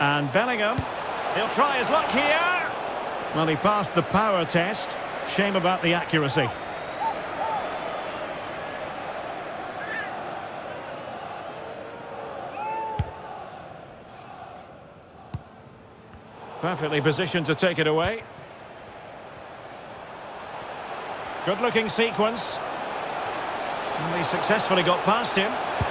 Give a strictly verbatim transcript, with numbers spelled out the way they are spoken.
And Bellingham. He'll try his luck here. Well, he passed the power test. Shame about the accuracy. Perfectly positioned to take it away. Good-looking sequence. And he successfully got past him.